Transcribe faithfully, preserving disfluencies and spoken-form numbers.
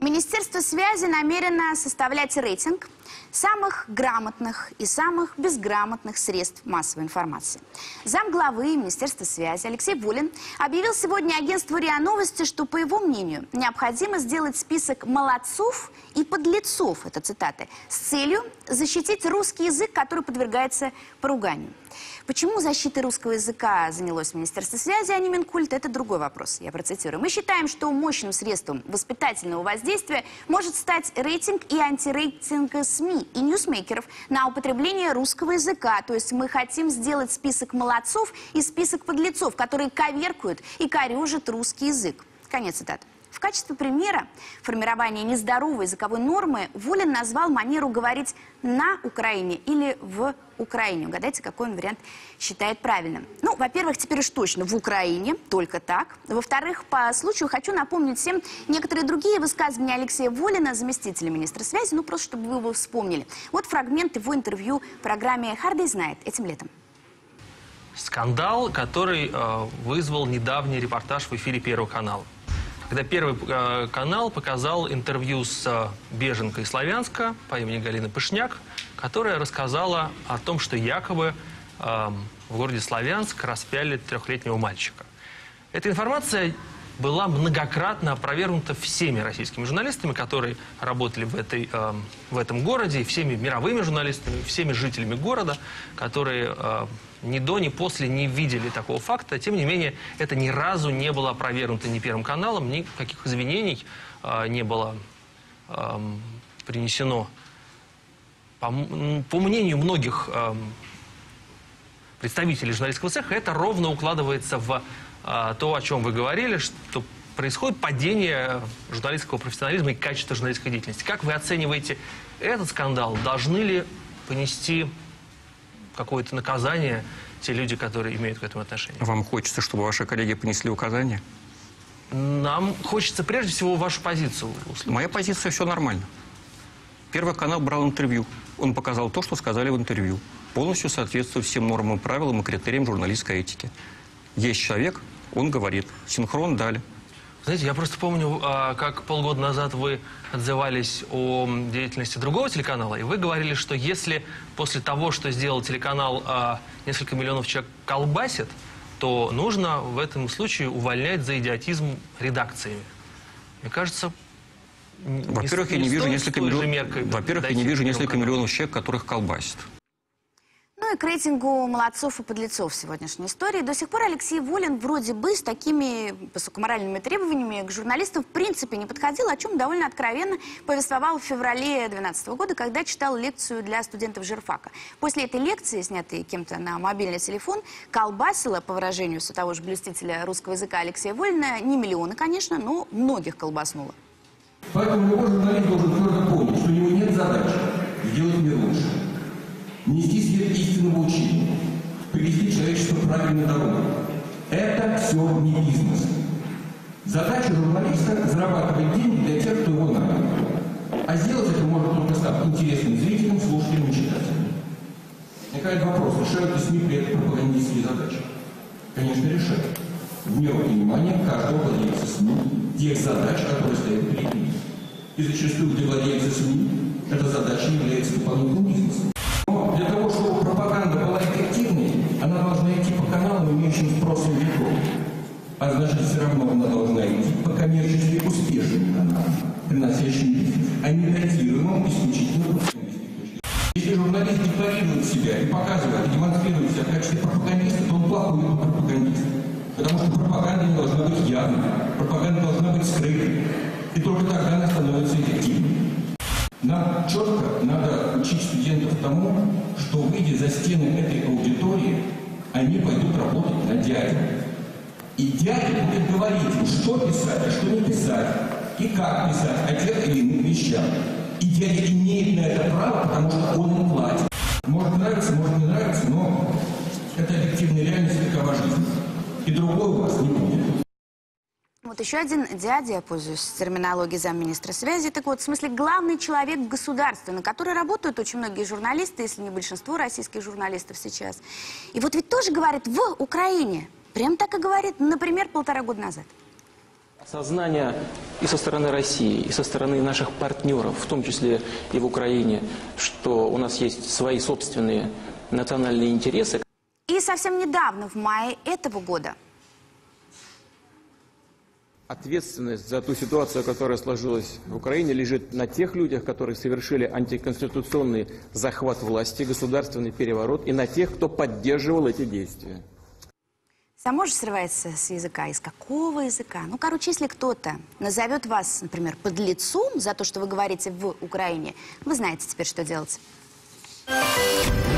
Министерство связи намерено составлять рейтинг самых грамотных и самых безграмотных средств массовой информации. Замглавы Министерства связи Алексей Волин объявил сегодня агентству РИА Новости, что, по его мнению, необходимо сделать список молодцов и подлецов, это цитаты, с целью защитить русский язык, который подвергается поруганию. Почему защитой русского языка занялось Министерство связи, а не Минкульт, это другой вопрос. Я процитирую. Мы считаем, что мощным средством воспитательного воздействия может стать рейтинг и антирейтинг СМИ и ньюсмейкеров на употребление русского языка. То есть мы хотим сделать список молодцов и список подлецов, которые коверкуют и корежат русский язык. Конец цитаты. В качестве примера формирования нездоровой языковой нормы Волин назвал манеру говорить «на Украине» или «в Украине». Угадайте, какой он вариант считает правильным. Ну, во-первых, теперь уж точно в Украине, только так. Во-вторых, по случаю хочу напомнить всем некоторые другие высказывания Алексея Волина, заместителя министра связи, ну, просто чтобы вы его вспомнили. Вот фрагмент его интервью в программе «Hard Day's Night» этим летом. Скандал, который э, вызвал недавний репортаж в эфире Первого канала. Когда Первый э, канал показал интервью с э, беженкой из Славянска по имени Галина Пышняк, которая рассказала о том, что якобы э, в городе Славянск распяли трехлетнего мальчика. Эта информация была многократно опровергнута всеми российскими журналистами, которые работали в, этой, э, в этом городе, и всеми мировыми журналистами, всеми жителями города, которые э, ни до, ни после не видели такого факта. Тем не менее, это ни разу не было опровергнуто ни Первым каналом, никаких извинений э, не было э, принесено. По, по мнению многих э, представителей журналистского цеха, это ровно укладывается в э, то, о чем вы говорили, что происходит падение журналистского профессионализма и качества журналистской деятельности. Как вы оцениваете этот скандал? Должны ли понести какое-то наказание те люди, которые имеют к этому отношение? Вам хочется, чтобы ваши коллеги понесли указания? Нам хочется прежде всего вашу позицию услышать. Моя позиция — все нормально. Первый канал брал интервью. Он показал то, что сказали в интервью. Полностью соответствует всем нормам, правилам и критериям журналистской этики. Есть человек, он говорит. Синхрон дали. Знаете, я просто помню, как полгода назад вы отзывались о деятельности другого телеканала, и вы говорили, что если после того, что сделал телеканал, несколько миллионов человек колбасит, то нужно в этом случае увольнять за идиотизм редакциями. Мне кажется, во-первых, я не вижу несколько миллионов, во-первых, я не вижу несколько миллионов человек, которых колбасит. Ну и к рейтингу молодцов и подлецов сегодняшней истории. До сих пор Алексей Волин вроде бы с такими высокоморальными требованиями к журналистам в принципе не подходил, о чем довольно откровенно повествовал в феврале две тысячи двенадцатого года, когда читал лекцию для студентов журфака. После этой лекции, снятой кем-то на мобильный телефон, колбасило, по выражению все того же блюстителя русского языка Алексея Волина, не миллионы, конечно, но многих колбаснуло. Поэтому любой журналист должен твердо помнить, что у него нет задачи сделать мир лучше. Нести свет истинного учения, привести человечество в правильную дорогу. Это все не бизнес. Задача журналиста – зарабатывать деньги для тех, кто его надо. А сделать это может только став интересным зрителям, слушателям и читателям. Возникает вопрос, решают ли СМИ при этом пропагандистские задачи? Конечно, решают. В меру понимания каждого владельца СМИ тех задач, которые стоят перед ним. И зачастую для владельца СМИ эта задача является дополнительным бизнесом. Но для того, чтобы пропаганда была эффективной, она должна идти по каналам, имеющим спрос веков. А значит, все равно она должна идти по коммерчески успешным каналам, приносящим бизнес, а не датируемым исключительно пропагандистской. Если журналист декларирует себя и показывает, и демонстрирует себя в качестве пропагандиста, то он плохой пропагандист. Потому что пропаганда не должна быть явной, пропаганда должна быть скрытой. И только тогда она становится эффективной. Нам четко надо учить студентов тому, что, выйдя за стены этой аудитории, они пойдут работать на дядю. И дядя будет говорить им, что писать, а что не писать, и как писать о тех или иных вещах. И дядя имеет на это право, потому что он ему платит. Может нравится, может не нравится, но это объективная реальность, такова жизнь. И другой у вас не будет. Вот еще один дядя, я пользуюсь терминологией замминистра связи, так вот, в смысле, главный человек в государстве, на который работают очень многие журналисты, если не большинство российских журналистов сейчас. И вот ведь тоже говорит «в Украине». Прям так и говорит, например, полтора года назад. Сознание и со стороны России, и со стороны наших партнеров, в том числе и в Украине, что у нас есть свои собственные национальные интересы. И совсем недавно, в мае этого года, ответственность за ту ситуацию, которая сложилась в Украине, лежит на тех людях, которые совершили антиконституционный захват власти, государственный переворот, и на тех, кто поддерживал эти действия. само же срывается с языка. Из какого языка? Ну, короче, если кто-то назовет вас, например, подлецом за то, что вы говорите в Украине, вы знаете теперь, что делать.